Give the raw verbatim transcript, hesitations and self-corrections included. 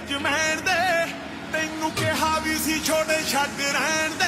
judgement ਦੇ ਤੈਨੂੰ ਕਿਹਾ ਵੀ ਸੀ ਛੋਟੇ ਛੱਡ ਰਹਿਣ ਦੇ